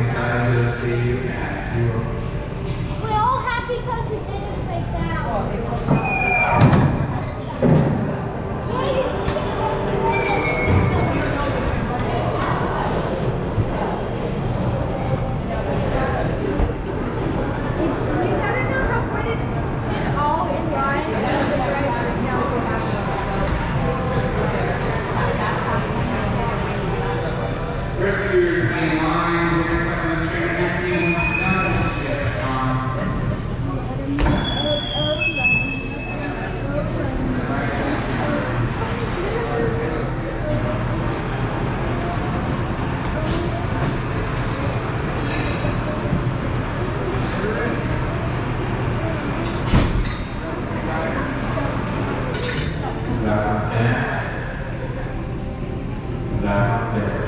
excited to see you at SeaWorld. We're all happy because it didn't break down. Rescuers in line, there's some of the stranger teams done shit on. Left on stand. Left on stand.